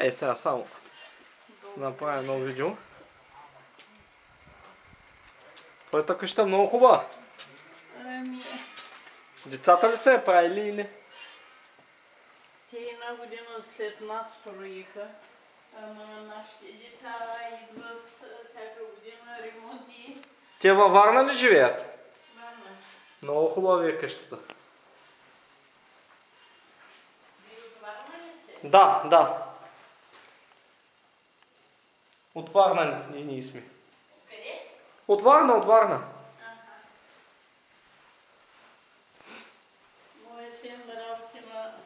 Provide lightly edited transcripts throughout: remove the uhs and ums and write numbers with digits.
Сега само се направя едно видео. Твоята къща е много хубава. Децата ли са я правили или? Те една година след нас строиха, ама нашите деца идват всяка година ремонти. Те във Варна ли живеят? Варна. Много хубава е къщата. Вие от Варна ли сте? Да, да. От Варна и ние сме. Къде? От Варна, от Варна. Моя син работи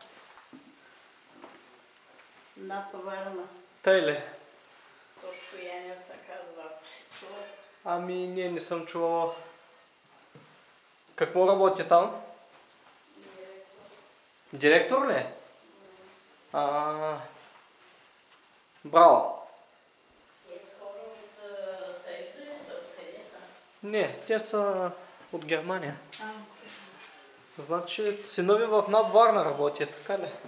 на Варна. Тъй ли? Точно я не се казва. Ами не съм чувала. Какво работи там? Директор ли е? Браво. Те скоро от Съюза ли са? Откъде са? Не, те са от Германия. Значи сина ви в НАП Варна работи, така ли?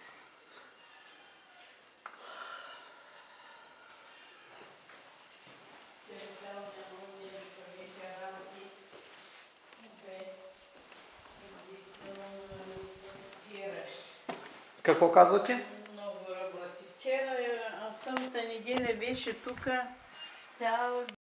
Какво казвате? Много работи. Вчера, събота неделя беше тук цял